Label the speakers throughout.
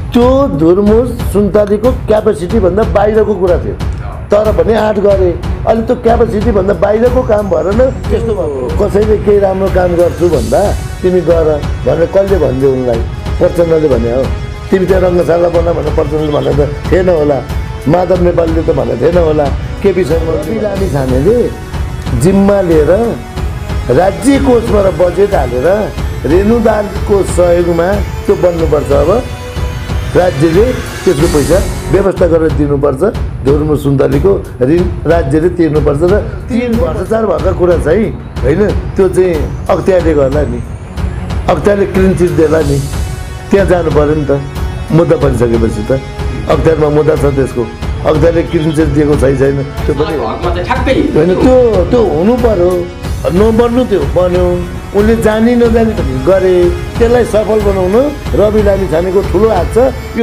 Speaker 1: त्यो धुर्मुस सुन्तालीको क्यापेसिटीभन्दा बाहिरको कुरा थियो तर भने आँट गरे अहिले त्यो क्यापेसिटीभन्दा बाहिरको काम भएर न त्यस्तो भयो कसैले केही राम्रो काम गर्छु भन्दा तिमी गर भनेर कसले भनिदियो उनलाई प्रचण्डले भने हो तिमी त्यहाँ रङ्गशाला बना भनेर प्रचण्डले भने त थिएन होला माधव नेपालले त भनेको थिएन होला केपी शर्मा लामी छानेले जिम्मा लिएर राज्य कोषबाट बजेट हालेर रेणुदानको सहयोगमा त्यो बन्नुपर्छ अब राज्यले त्यसको पैसा व्यवस्था गरेर दिनुपर्छ धुर्मुस सुन्तालीको ऋण राज्यले तिर्नुपर्छ र 3 भ्रष्टाचार भएका कुरा चाहिँ होइन त्यो चाहिँ अख्तियारले गर्ला नि अख्तियारले क्लिन चिट देला नि त्यहाँ जानु पऱ्यो नि त मुद्दा परिसकेपछि त अख्तियारमा मुद्दा छ त्यसको अख्तियारले क्लिन चिट दिएको छैन त्यो पनि होइन त्यो हुनु पर्यो नबन्नु त्यो बन्यो उनले जानी नजानी पनि गरे त्यसलाई सफल बनाउन रवि लामी छानेको ठुलो हात छ यो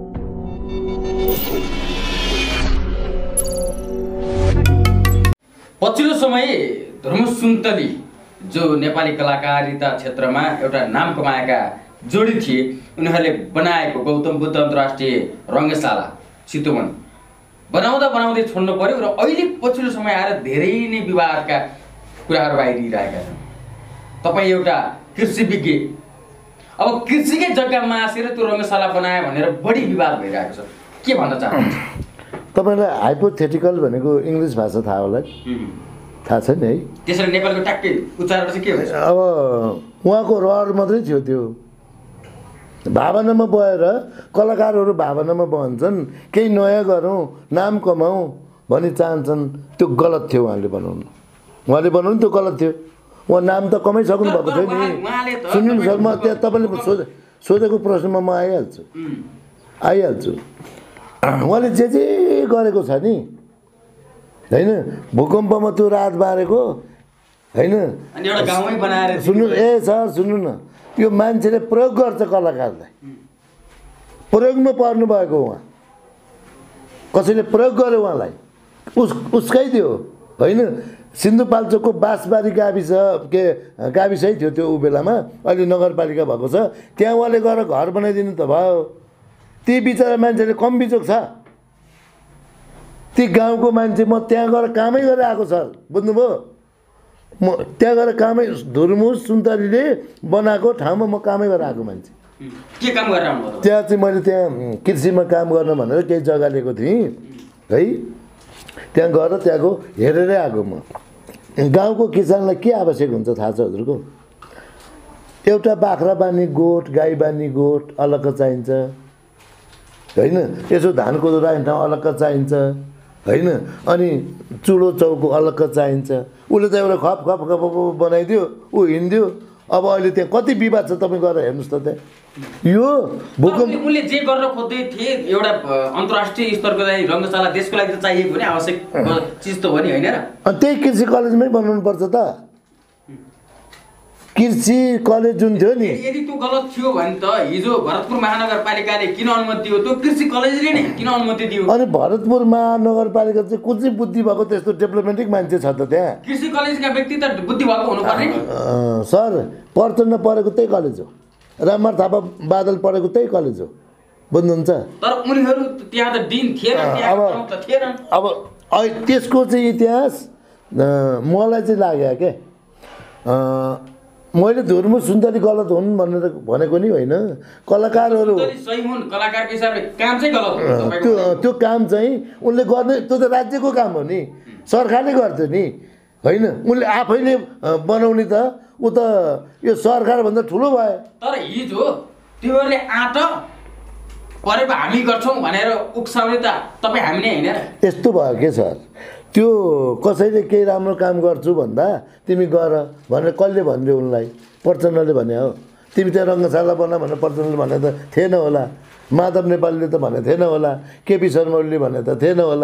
Speaker 2: पछिल्लो समय धुर्मुस सुन्तली जो नेपाली कलाकारिता क्षेत्रमा एउटा नाम कमाएका जोडी थिए उनीहरूले बनाएको गौतम बुद्ध अन्तर्राष्ट्रिय रङ्गशाला चितवन बनाउँदै छोड्नु पर्यो र अहिले पछिल्लो समय आएर धेरै नै विवादका कुराहरू बाहिरिरहेका छन् तपाईँ एउटा कृषि विज्ञ अब कृषिकै जग्गामा आसेर त्यो रङ्गशाला बनायो भनेर बढी विवाद भइरहेको छ के भन्न चाहनुहुन्छ
Speaker 1: तपाईँलाई हाइपोथेटिकल भनेको इङ्ग्लिस भाषा थाहा होला थाहा छ नि है
Speaker 2: त्यसरी नेपालको ट्याक्कै उच्चारण चाहिँ के भन्छ
Speaker 1: अब उहाँको रहर मात्रै थियो त्यो भावनामा बएर कलाकारहरू भावनामा बहन्छन् केही नयाँ गरौँ नाम कमाउँ भनी चाहन्छन् त्यो गलत थियो उहाँले बनाउनु त्यो गलत थियो उहाँ नाम त कमाइसक्नु भएको थियो नि सुन्नु सर म त्यहाँ तपाईँले सोधेको प्रश्नमा म आइहाल्छु उहाँले जे गरेको छ नि होइन भूकम्पमा त्यो रात बारेको होइन सुन्नु सर सुन्नु न यो मान्छेले प्रयोग गर्छ कलाकारलाई प्रयोगमा पर्नु भएको उहाँ कसैले प्रयोग गर्यो उहाँलाई उसकै दियो होइन सिन्धुपाल्चोकको बाँसबारी गाविसै थियो त्यो ऊ बेलामा अहिले नगरपालिका भएको छ त्यहाँ उहाँले गएर घर बनाइदिनु त भयो ती बिचरा मान्छेले कम बिचोक छ ती गाउँको मान्छे म त्यहाँ गएर कामै गरेर आएको सर बुझ्नुभयो म त्यहाँ गएर कामै धुर्मुस सुन्तलीले बनाएको ठाउँमा म कामै गरेर आएको मान्छे
Speaker 2: के काम गरेर आउनुभयो
Speaker 1: त्यहाँ चाहिँ मैले त्यहाँ कृषिमा काम गर्न भनेर केही जग्गा लिएको थिएँ है त्यहाँ गएर त्यहाँको हेरेरै आएको म गाउँको किसानलाई के आवश्यक हुन्छ थाहा छ हजुरको एउटा बाख्रा बानी गोठ गाई बानी गोठ अलग्ग चाहिन्छ होइन यसो धान कोदो राख्ने ठाउँ अलग्ग चाहिन्छ होइन अनि चुलो चौको अलग्ग चाहिन्छ उसले त एउटा खप खप खप बनाइदियो ऊ हिँड्दियो अब अहिले त्यहाँ कति विवाद छ तपाईँ गएर हेर्नुहोस् त त्यहाँ यो भूकम्प
Speaker 2: उनले जे गर्न खोज्दै थिए एउटा अन्तर्राष्ट्रिय स्तरको चाहिँ रङ्गशाला देशको लागि त चाहिएको भने आवश्यक चिज त हो नि होइन र
Speaker 1: अनि त्यही कृषि कलेजमै बनाउनु पर्छ त कृषि कलेज जुन थियो नि
Speaker 2: यदि त्यो गलत थियो भने त हिजो भरतपुर महानगरपालिकाले किन अनुमति दियो त्यो कृषि कलेजले नै किन अनुमति दियो
Speaker 1: अनि भरतपुर महानगरपालिका चाहिँ कुन चाहिँ बुद्धि भएको त्यस्तो डेभलपमेन्टिक मान्छे छ त त्यहाँ
Speaker 2: कृषि कलेजका व्यक्ति त बुद्धि भएको हुनुपर्ने नि
Speaker 1: सर प्रचण्ड पढेको त्यही कलेज हो राममार थापा बादल पढेको त्यही कलेज हो बुझ्नुहुन्छ
Speaker 2: तर उनीहरू त्यहाँ त दिन थिएन
Speaker 1: अब त्यसको चाहिँ इतिहास मलाई चाहिँ लाग्यो के मैले धुर्मुस सुन्तली गलत हुन् भनेर भनेको नि होइन कलाकारहरू
Speaker 2: सही हुन् कलाकारको हिसाबले काम चाहिँ गलत हो
Speaker 1: त्यो काम चाहिँ उनले गर्ने त्यो त राज्यको काम हो नि सरकारले गर्थ्यो नि होइन उनले आफैले बनाउने त ऊ त यो सरकारभन्दा ठुलो भयो
Speaker 2: तर हिजो तिमीहरूले आँट परेको हामी गर्छौँ भनेर उक्साउने त तपाईँ हामी नै होइन र
Speaker 1: यस्तो भयो के सर त्यो कसैले केही राम्रो काम गर्छु भन्दा तिमी गर भनेर कसले भनिदियो उनलाई प्रचण्डले भने हो तिमी त्यहाँ रङ्गशाला बना भनेर प्रचण्डले भने त थिएन होला माधव नेपालले त भने थिएन होला केपी शर्मा ओलीले भने त थिएन होला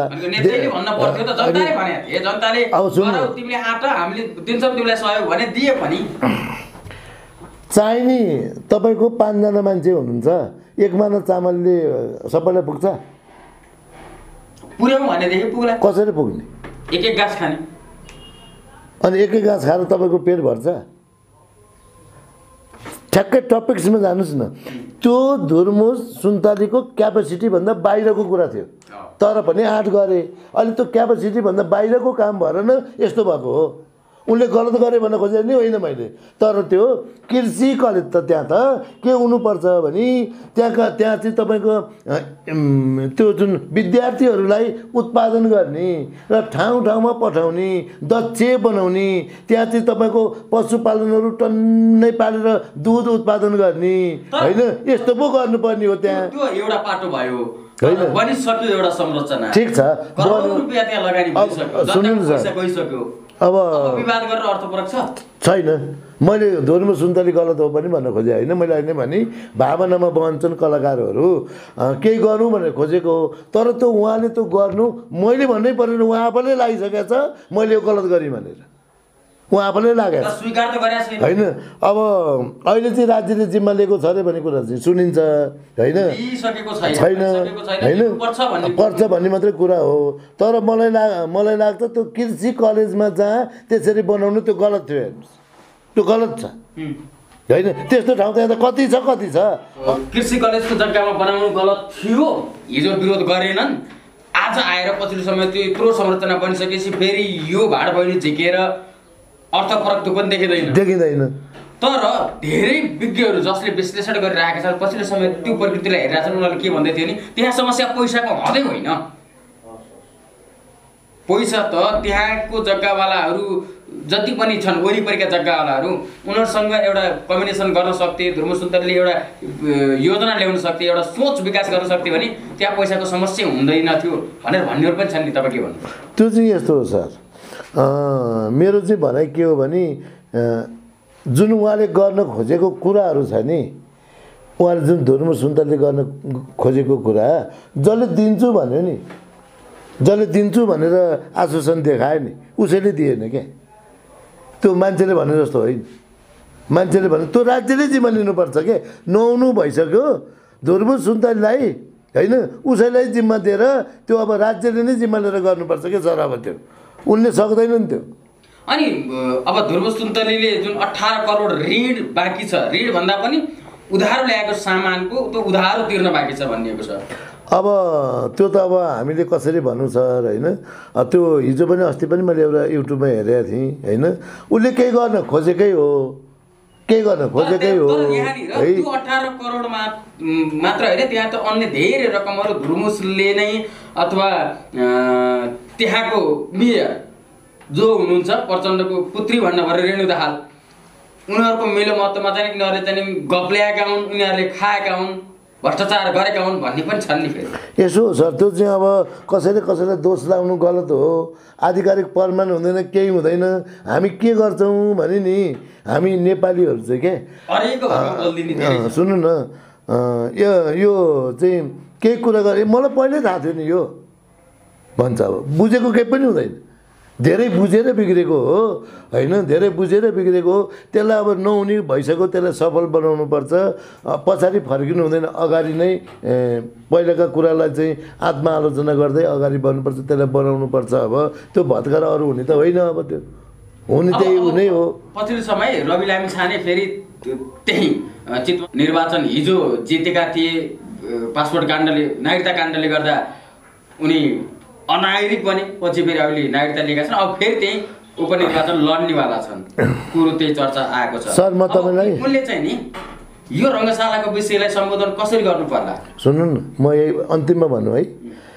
Speaker 1: चाहिने तपाईँको 5 जना मान्छे हुनुहुन्छ 1 माना चामलले सबैलाई पुग्छ
Speaker 2: पुर्याउँ भनेदेखि पुग्ला
Speaker 1: कसरी पुग्ने
Speaker 2: एक गाँस खाने
Speaker 1: अनि एक गाँस खाएर तपाईँको पेट भर्छ ठ्याक्कै टपिक्समा जानुहोस् न। त्यो धुर्मुस सुन्तलीको क्यापेसिटीभन्दा बाहिरको कुरा थियो, तर पनि आँट गरे। अनि त्यो क्यापेसिटीभन्दा बाहिरको काम भएर न यस्तो भएको हो। उनले गलत गरे भन्न खोजेको नि होइन मैले, तर त्यो कृषि कलेज त त्यहाँ त के हुनुपर्छ भने त्यहाँ चाहिँ तपाईँको त्यो जुन विद्यार्थीहरूलाई उत्पादन गर्ने र ठाउँ ठाउँमा पठाउने, दक्ष बनाउने, त्यहाँ चाहिँ तपाईँको पशुपालनहरू टन्नै पालेर दुध उत्पादन गर्ने होइन, यस्तो पो गर्नुपर्ने हो त्यहाँ।
Speaker 2: त्यो एउटा पाटो भयो
Speaker 1: होइन,
Speaker 2: बनिसक्यो एउटा संरचना,
Speaker 1: ठिक छ।
Speaker 2: रुपियाँ त्यहाँ लगानी भइसक्यो, पैसा गइसक्यो,
Speaker 1: अब
Speaker 2: विवाद गरेर अर्थपरक
Speaker 1: छैन। मैले धुर्मुस सुन्तली गलत हो पनि भन्न खोजेँ होइन, मैले अहिले भने भावनामा बहन्छन् कलाकारहरू, केही गरौँ भनेर खोजेको हो। तर त्यो उहाँले त्यो गर्नु मैले भन्नै परेन, उहाँ आफैले लागिसकेको छ मैले यो गलत गरेँ भनेर, उहाँ आफैले लागेको
Speaker 2: स्वीकार त गरेको छैन
Speaker 1: होइन। अब अहिले चाहिँ राज्यले जिम्मा लिएको छ अरे भन्ने कुरा चाहिँ सुनिन्छ होइन, छैन होइन, पर्छ भन्ने मात्रै कुरा हो। तर मलाई लाग्छ त्यो कृषि कलेजमा जहाँ त्यसरी बनाउनु त्यो गलत थियो, हेर्नुहोस् त्यो गलत छ होइन। त्यस्तो ठाउँ त यहाँ त कति छ
Speaker 2: कृषि कलेजको जग्गामा बनाउनु गलत थियो। हिजो विरोध गरेनन्, आज आएर पछिल्लो समय त्यो यत्रो संरचना बनिसकेपछि फेरि यो भाड बहिनी झिकेर अर्थपरक त्यो पनि
Speaker 1: देखिँदैन।
Speaker 2: तर धेरै विज्ञहरू जसले विश्लेषण गरिरहेका छन् पछिल्लो समय त्यो प्रकृतिलाई हेरिरहेका छन्, उनीहरूले के भन्दै थियो नि त्यहाँ समस्या पैसाको हुँदै होइन, पैसा त त्यहाँको जग्गावालाहरू जति पनि छन् वरिपरिका जग्गावालाहरू उनीहरूसँग एउटा कम्बिनेसन गर्न सक्थे, धुर्मुस सुन्तलीले एउटा योजना ल्याउन सक्थे, एउटा सोच विकास गर्न सक्थे भने त्यहाँ पैसाको समस्या हुँदैन थियो भनेर भन्नेहरू पनि छन् नि। तपाईँ के भन्नु?
Speaker 1: त्यो चाहिँ यस्तो हो सर, मेरो चाहिँ भनाइ के हो भने जुन उहाँले गर्न खोजेको कुराहरू छ नि, उहाँले जुन धुर्मुस सुन्तलीले गर्न खोजेको कुरा जसले दिन्छु भन्यो नि, जसले दिन्छु भनेर आश्वासन देखायो नि उसैले दिएन क्या। त्यो मान्छेले भने जस्तो होइन, मान्छेले भने त्यो राज्यले जिम्मा लिनुपर्छ क्या। नहुनु भइसक्यो धुर्मुस सुन्तलीलाई होइन, उसैलाई जिम्मा दिएर त्यो अब राज्यले नै जिम्मा लिएर गर्नुपर्छ क्या सर। अब त्यो उनले सक्दैनन् त्यो।
Speaker 2: अनि अब धुर्मुस सुन्तलीले जुन 18 करोड ऋण बाँकी छ, ऋण भन्दा पनि उधारो ल्याएको सामानको त्यो उधारो तिर्न बाँकी छ भनिएको छ।
Speaker 1: अब त्यो त अब हामीले कसरी भनौँ सर होइन। त्यो हिजो पनि अस्ति पनि मैले एउटा युट्युबमा हेरेको थिएँ होइन, उसले केही गर्न खोजेकै हो, केही गर्न खोजेकै हो
Speaker 2: है। त्यो 18 करोडमा मात्र होइन, त्यहाँ त अन्य धेरै रकमहरू धुर्मुसले नै अथवा त्यहाँको मेयर जो हुनुहुन्छ प्रचण्डको पुत्री भन्न पर्यो रेणु दाहाल, उनीहरूको मेलोमतमा चाहिँ उनीहरूले चाहिँ गफ ल्याएका हुन्, उनीहरूले खाएका हुन्, भ्रष्टाचार गरेका हुन् भन्ने पनि छन् नि। फेरि
Speaker 1: यसो सर त्यो चाहिँ अब कसैले दोष लाउनु गलत हो। आधिकारिक प्रमाण हुँदैन, केही हुँदैन। हामी के गर्छौँ भने नि हामी नेपालीहरू चाहिँ के सुन्नु न, यो चाहिँ केही कुरा गरे मलाई पहिल्यै थाहा थियो नि यो भन्छ। अब बुझेको केही पनि हुँदैन, धेरै बुझेर बिग्रेको हो होइन, धेरै बुझेर बिग्रेको हो। त्यसलाई अब नहुने भइसक्यो, त्यसलाई सफल बनाउनुपर्छ। पछाडि फर्किनु हुँदैन, अगाडि नै पहिलाका कुरालाई चाहिँ आत्मआलोचना गर्दै अगाडि बढ्नुपर्छ, त्यसलाई बनाउनुपर्छ। अब त्यो भत्काएर अरू हुने त होइन, अब त्यो हुने त्यही हुने हो।
Speaker 2: पछिल्लो समय रवि लामिछाने फेरि त्यही चितवन निर्वाचन हिजो जितेका थिए, पासपोर्ट काण्डले नागरिकता काण्डले गर्दा उनी अनागरिक बने, पछि फेरि अहिले नागरिकता लिएका छन्। अब फेरि त्यही उपनिर्वाचन लड्नेवाला छन्, कुरो त्यही चर्चा आएको छ।
Speaker 1: सर म तपाईँलाई
Speaker 2: उनले चाहिँ नि यो रङ्गशालाको विषयलाई सम्बोधन कसरी गर्नु पर्ला?
Speaker 1: सुन्नु न, म यही अन्तिममा भन्नु है,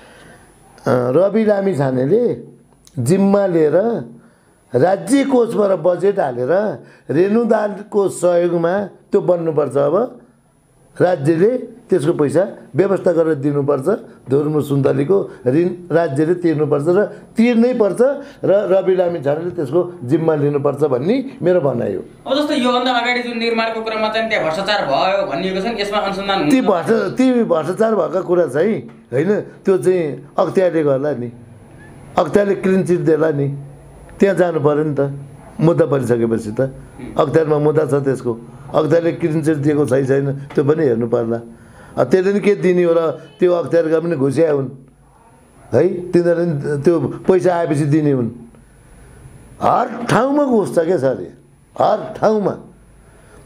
Speaker 1: रवि लामिछानेले जिम्मा लिएर राज्य कोषबाट बजेट हालेर रेणु दाहालको सहयोगमा त्यो बन्नुपर्छ। अब राज्यले त्यसको पैसा व्यवस्था गरेर दिनुपर्छ, धुर्मुस सुन्तलीको ऋण राज्यले तिर्नुपर्छ र तिर्नै पर्छ र रवि लामिछानेले त्यसको जिम्मा लिनुपर्छ भन्ने मेरो भनाइ हो।
Speaker 2: अब जस्तो योभन्दा अगाडि जुन निर्माणको कुरामा चाहिँ त्यहाँ भ्रष्टाचार भयो भनिएको छ, यसमा अनुसन्धान
Speaker 1: ती भ्रष्टाचार भएका कुरा चाहिँ होइन, त्यो चाहिँ अख्तियारले गर्ला नि, अख्तियारले क्लिन चिट देला नि, त्यहाँ जानु पऱ्यो नि त। मुद्दा परिसकेपछि त अख्तियारमा मुद्दा छ, त्यसको अख्तियारले क्लिन चिट दिएको छैन त्यो पनि हेर्नु पर्ला। त्यसले नि के दिने हो र त्यो अख्तियारका पनि घुस्या हुन् है, तिनीहरूले त्यो पैसा आएपछि दिने हुन्। हर ठाउँमा घुस छ क्या सर, हर ठाउँमा।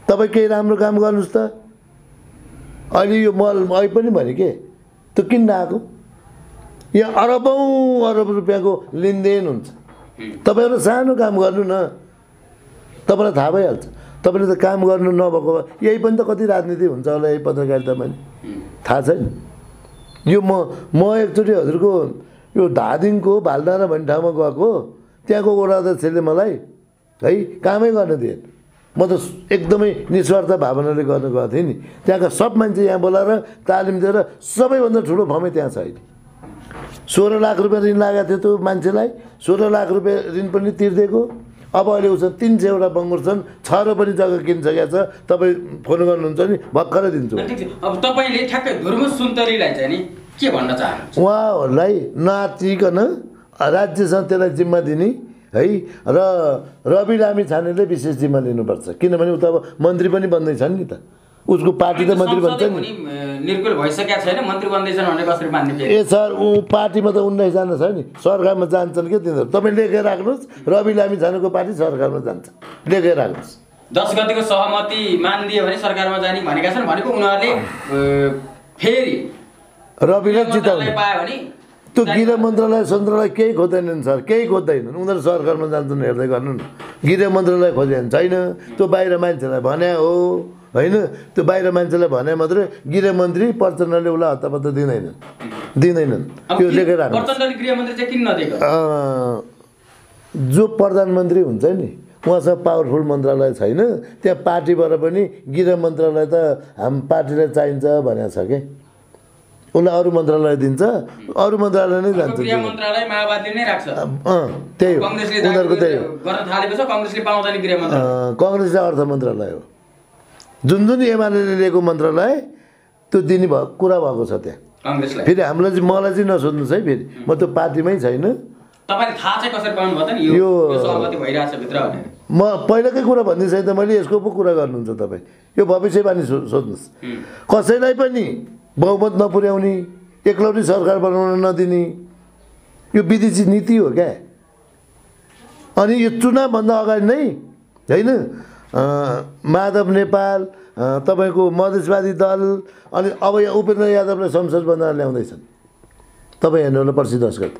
Speaker 1: तपाईँ केही राम्रो काम गर्नुहोस् त। अहिले यो मल अहिले पनि भने के त्यो किन्न आएको, यहाँ अरब रुपियाँको लेनदेन हुन्छ। तपाईँ एउटा सानो काम गर्नु न, तपाईँलाई थाहा भइहाल्छ। तपाईँले त काम गर्नु नभएको यही पनि त कति राजनीति हुन्छ होला यही पत्रकारितामा नि, थाहा छैन। यो म एकचोटि हजुरको यो धादिङको भालडाँडा भन्ने ठाउँमा गएको, त्यहाँको वडा अध्यक्षले मलाई है कामै गर्न दिएन। म त एकदमै निस्वार्थ भावनाले गर्न गएको थिएँ नि। त्यहाँका सब मान्छे यहाँ बोलाएर तालिम दिएर सबैभन्दा ठुलो फर्मै त्यहाँ छ अहिले। 16 लाख रुपियाँ ऋण लागेको थियो त्यो मान्छेलाई, 16 लाख रुपियाँ ऋण पनि तिर्दिएको। अब अहिले उसको 300वटा बङ्गुर छन्, 6 र पनि जग्गा किनिसकेको छ। तपाईँ फोन गर्नुहुन्छ नि भर्खरै दिन्छु।
Speaker 2: अब तपाईँले ठ्याक्कै धुर्मुस सुन्तलीलाई चाहिँ नि के भन्न चाहनुहुन्छ?
Speaker 1: उहाँहरूलाई नाचिकन राज्यसँग त्यसलाई जिम्मा दिने है, र रवि लामी छानेले विशेष जिम्मा लिनुपर्छ। किनभने उता अब मन्त्री पनि बन्दैछन् नि त, उसको पार्टी त मन्त्री बन्छ नि।
Speaker 2: निर्कुल भइसकेको छैन, मन्त्री बन्दैछन् भने कसरी मान्ने?
Speaker 1: ए सर, ऊ पार्टीमा त 19 जना छ नि, सरकारमा जान्छन् के तिनीहरू। तपाईँ लेखेर राख्नुहोस्, रवि लामी छानेको पार्टी सरकारमा जान्छ, लेखेर राख्नुहोस्।
Speaker 2: 10 गतिको सहमति मानिदियो भने सरकारमा जाने भनेका छन्। भनेको उनीहरूले फेरि
Speaker 1: रविलाई जिताउने
Speaker 2: पायो भने
Speaker 1: त्यो गृह मन्त्रालय केही खोज्दैनन् सर, केही खोज्दैनन्। उनीहरू सरकारमा जान्छन्, हेर्दै गर्नु न। गृह मन्त्रालय खोजेन छैन, त्यो बाहिर मान्छेलाई भने हो होइन। त्यो बाहिर मान्छेलाई भने मात्रै गृह मन्त्री प्रचण्डले उसलाई हत्तापत्ता दिँदैनन्। त्यो लेखेर राख्नु।
Speaker 2: प्रचण्डले गृहमन्त्री चाहिँ किन नदिएको?
Speaker 1: जो प्रधानमन्त्री हुन्छ नि उहाँसँग पावरफुल मन्त्रालय छैन। त्यहाँ पार्टीबाट पनि गृह मन्त्रालय त हाम पार्टीलाई चाहिन्छ भनेको छ कि उसलाई अरू मन्त्रालय दिन्छ, अरू मन्त्रालय नै जान्छ।
Speaker 2: गृह मन्त्रालय माओवादीले नै राख्छ।
Speaker 1: त्यही हो,
Speaker 2: कांग्रेसले
Speaker 1: उनीहरूको त्यही हो।
Speaker 2: गर्न थालेको छ, कांग्रेसले पाउँदैन गृह मन्त्रालय।
Speaker 1: कांग्रेसले अर्थ मन्त्रालय हो, जुन एमाले लिएको मन्त्रालय त्यो दिने कुरा भएको छ त्यहाँ
Speaker 2: कांग्रेसलाई।
Speaker 1: फेरि हामीलाई चाहिँ मलाई चाहिँ नसोध्नुहोस् है, फेरि म त्यो पार्टीमै छैन।
Speaker 2: तपाईले थाहा चाहिँ कसरी पाउनु भयो त नि यो सहमति भइरहेछ भित्र भने?
Speaker 1: म पहिलाकै कुरा भनिदिन्छु त, मैले यसको पो कुरा गर्नुहुन्छ तपाईँ। यो भविष्यवाणी सोध्नुहोस्। कसैलाई पनि बहुमत नपुर्याउने, एकलौटी सरकार बनाउन नदिने, यो विदेशी नीति हो क्या। अनि यो चुनावभन्दा अगाडि नै होइन, माधव नेपाल तपाईँको मधेसवादी दल, अनि अब यहाँ उपेन्द्र यादवलाई संसद बनाएर ल्याउँदैछन्। तपाईँ हेर्नु होला पर्सि 10 गते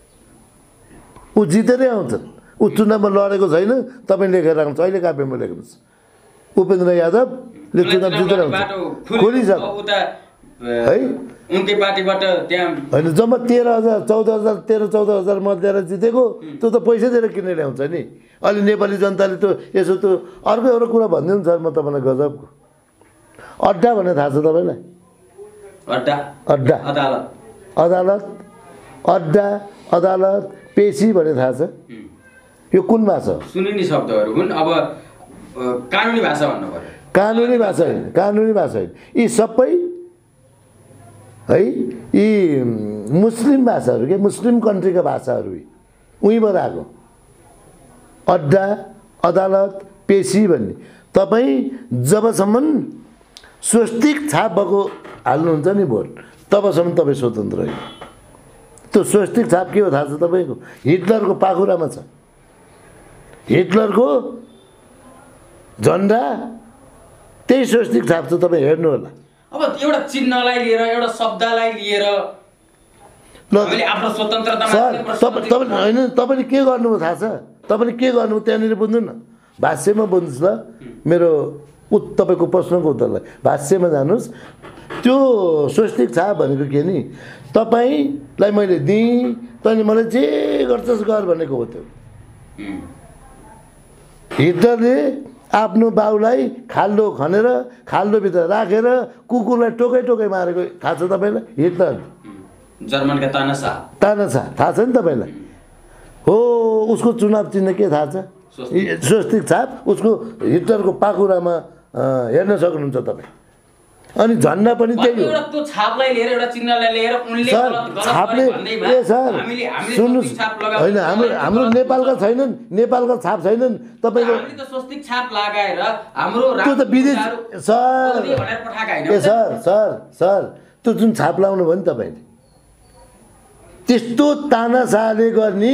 Speaker 1: ऊ जितेरै आउँछन्। ऊ चुनावमा लडेको छैन, तपाईँ लेखेर राख्नुहोस्, अहिले काव्यमा लेख्नुहोस्। उपेन्द्र यादवले चुनाव जितेर आउँछ, खोलिसक्यो है।
Speaker 2: उनकै पार्टीबाट त्यहाँ
Speaker 1: होइन, जम्मा 13,000 14,000 13-14,000 मत दिएर जितेको, त्यो त पैसा दिएर किनेर ल्याउँछ नि। अहिले नेपाली जनताले त यसो त अर्को एउटा कुरा भनिदिनु सर, म तपाईँलाई गजबको अड्डा भन्ने थाहा छ तपाईँलाई?
Speaker 2: अड्डा
Speaker 1: अड्डा
Speaker 2: अदालत
Speaker 1: अदालत अड्डा अदालत पेशी भन्ने थाहा छ? यो कुन भाषा हो?
Speaker 2: सुनिने शब्दहरू हुन्। अब कानुनी भाषा भन्नु पर्यो।
Speaker 1: कानुनी भाषा होइन, कानुनी भाषा होइन, यी सबै है यी मुस्लिम भाषाहरू के, मुस्लिम कन्ट्रीका भाषाहरू उहीँबाट आएको। अड्डा अदालत पेशी भन्ने तपाईँ जबसम्म स्वस्तिक छाप भएको हाल्नुहुन्छ नि भोट, तबसम्म तपाईँ स्वतन्त्र होइन। त्यो स्वस्तिक छाप के हो थाहा छ तपाईँको? हिटलरको पाखुरामा छ, हिटलरको झन्डा त्यही स्वस्तिक छाप छ, तपाईँ हेर्नु होला।
Speaker 2: अब एउटा चिन्हलाई लिएर, एउटा शब्दलाई लिएर हामीले आफ्नो स्वतन्त्रतामा
Speaker 1: होइन, तपाईँले के गर्नुभयो थाहा छ? तपाईँले के गर्नुभयो त्यहाँनिर बुझ्नु न, भाष्यमा बुझ्नुहोस् ल। मेरो तपाईँको प्रश्नको उत्तरलाई भाष्यमा जानुहोस्। त्यो स्वस्तिक छाप भनेको के नि, तपाईँलाई मैले दिएँ, तैँले मलाई जे गर्छस् गर भनेको हो। त्यो हिटलरले आफ्नो बाउलाई खाल्डो खनेर खाल्डोभित्र राखेर कुकुरलाई टोकै टोकै मारेको थाहा छ तपाईँलाई? हिटलर
Speaker 2: जर्मनका तानाशाह
Speaker 1: थाहा छ नि तपाईँलाई? हो, उसको चुनाव चिन्ह के थाहा छ? स्वस्तिक छाप। उसको हिटलरको पाखुरामा हेर्न सक्नुहुन्छ तपाईँ। अनि झन्डा पनि त्यही हो।
Speaker 2: त्यो छापलाई लिएर, एउटा चिन्हलाई लिएर उनले
Speaker 1: छापले ए सर सुन्नुहोस्, होइन हाम्रो नेपालका छैनन्, नेपालका छाप छैनन् तपाईँको।
Speaker 2: हामीले त स्वस्तिक छाप लगाएर हाम्रो
Speaker 1: त्यो त विदेश सर ए सर त्यो जुन छाप लाउनु भयो नि तपाईँले, त्यस्तो तानाशाहले गर्ने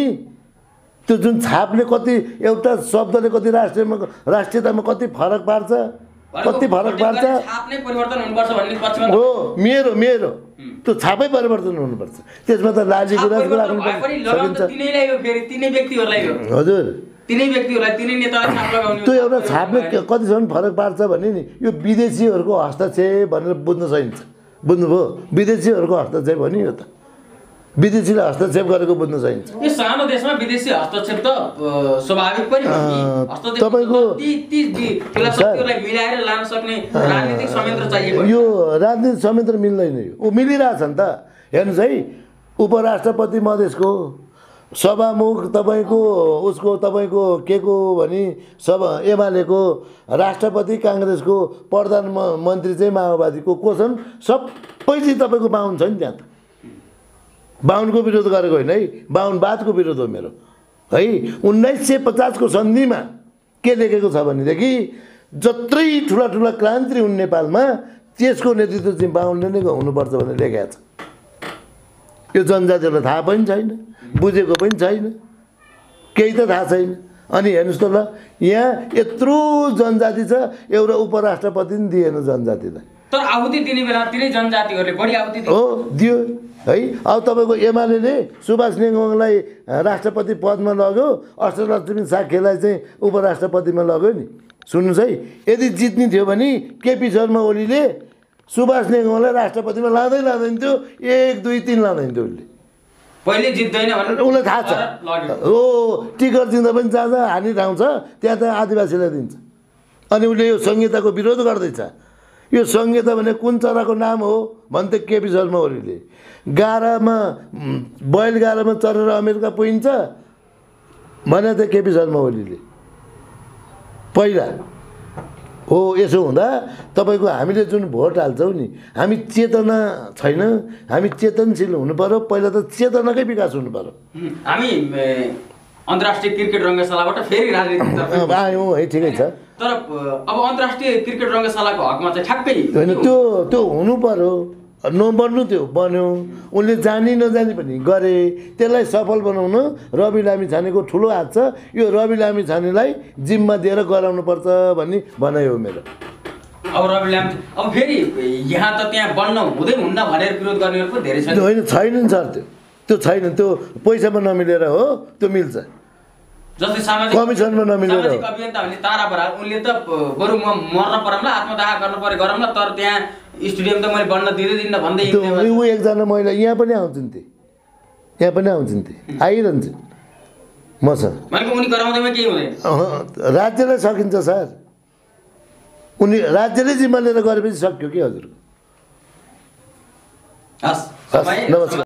Speaker 1: त्यो जुन छापले कति एउटा शब्दले कति राष्ट्रियतामा कति फरक पार्छ कति फरक पार्छ
Speaker 2: छाप नै परिवर्तन हुनुपर्छ भन्ने पक्षमा
Speaker 1: हो मेरो त्यो छापै परिवर्तन हुनुपर्छ त्यसमा त लाजी गुराँसको राख्नु
Speaker 2: सकिन्छ तिनैलाई हो फेरि तिनै व्यक्तिहरूलाई हो
Speaker 1: हजुर
Speaker 2: तिनै व्यक्तिहरूलाई तिनै नेतालाई छाप लगाउने
Speaker 1: त्यो एउटा छापले कतिसम्म फरक पार्छ भने नि यो विदेशीहरूको हस्तक्षेप भनेर बुझ्न सकिन्छ बुझ्नुभयो विदेशीहरूको हस्तक्षेप हो नि यो त विदेशीले हस्तक्षेप गरेको बुझ्न सकिन्छ
Speaker 2: यो सानो देशमा विदेशी हस्तक्षेप त स्वाभाविक पनि हो नि हस्तक्षेप
Speaker 1: तपाईको
Speaker 2: ती फिलोसफीलाई मिलाएर लान सक्ने राजनीतिक संयन्त्र चाहिएको
Speaker 1: यो राजनीतिक संयन्त्र मिल्दैन यो ऊ मिलिरहेछ नि त हेर्नुहोस् है उपराष्ट्रपति मधेसको सभामुख तपाईँको उसको तपाईँको के को भने एमालेको राष्ट्रपति काङ्ग्रेसको प्रधानमन्त्री चाहिँ माओवादीको को छन् सबै चाहिँ तपाईँको बाहुन छ नि त्यहाँ त बाहुनको विरोध गरेको होइन है बाहुनवादको विरोध हो मेरो है 1950 को सन्धिमा के लेखेको छ भनेदेखि जत्रै ठुला ठुला क्रान्ति हुन् नेपालमा त्यसको नेतृत्व चाहिँ बाहुनले नै हुनुपर्छ भनेर लेखेको छ यो जनजातिहरूलाई थाहा पनि छैन बुझेको पनि छैन केही त थाहा छैन अनि हेर्नुहोस् त ल यहाँ यत्रो जनजाति छ एउटा उपराष्ट्रपति पनि दिएन जनजातिलाई
Speaker 2: तर आहुति दिने बेला तिनै जनजातिहरूले बढी आहुति
Speaker 1: हो दियो है अब तपाईँको एमाले सुभाष नेङ्गोङलाई राष्ट्रपति पदमा लग्यो अष्टलक्ष्मी साक्यलाई चाहिँ उपराष्ट्रपतिमा लग्यो नि सुन्नुहोस् है यदि जित्ने थियो भने केपी शर्मा ओलीले सुभाष नेङ्गोङलाई राष्ट्रपतिमा लाँदैन थियो 1 2 3 लाँदैन थियो उसले
Speaker 2: पहिले जित्दैन भनेर
Speaker 1: उसलाई थाहा छ हो टिकट दिँदा पनि जान्छ हानि ठाउँ छ त्यहाँ त आदिवासीलाई दिन्छ अनि उसले यो संहिताको विरोध गर्दैछ यो संहिता भने कुन चराको नाम हो भन्थे केपी शर्मा ओलीले गारामा बैलगारामा चरेर अमेरिका पुगिन्छ भने त केपी शर्मा ओलीले पहिला हो यसो हुँदा तपाईँको हामीले जुन भोट हाल्छौँ नि हामी चेतना छैन हामी चेतनशील हुनु पर्यो पहिला त चेतनाकै विकास हुनु पर्यो
Speaker 2: हामी अन्तर्राष्ट्रिय क्रिकेट रङ्गशालाबाट फेरि राजनीतितर्फ
Speaker 1: आयौँ है ठिकै छ
Speaker 2: तर अब अन्तर्राष्ट्रिय क्रिकेट रङ्गशालाको हकमा चाहिँ ठ्याक्कै
Speaker 1: होइन त्यो हुनु पर्यो नबन्नु त्यो बन्यो उनले जानी नजानी पनि गरे त्यसलाई सफल बनाउन रवि लामिछानेको ठुलो हात छ यो रवि लामिछानेलाई जिम्मा दिएर गराउनुपर्छ भन्ने भनाइ हो मेरो
Speaker 2: अब रवि लामिछाने अब फेरि यहाँ त त्यहाँ बन्न हुँदै हुन्न भनेर विरोध गर्नेहरू पनि धेरै छन्
Speaker 1: होइन छैन सर त्यो छैन त्यो पैसामा नमिलेर हो त्यो मिल्छ
Speaker 2: जस्तै सामाजिक
Speaker 1: कमिसनमा नमिलेर
Speaker 2: सामाजिक अभियन्ता भन्ने तारा बराल उनले त बरु म मर्न परौँला आत्मदाह गर्नु पर्यो गरौँला तर त्यहाँ स्टेडियम त मैले बन्न दिन्न भन्दै
Speaker 1: ऊ एकजना महिला यहाँ पनि आउँछन् ती आइरहन्छन् मसँग
Speaker 2: भनेको उनी गराउँदैमा केही हुँदैन
Speaker 1: राज्यलाई सकिन्छ सर उनी राज्यले जिम्मा लिएर गरेपछि सक्यो कि हजुर
Speaker 2: हस्
Speaker 1: नमस्कार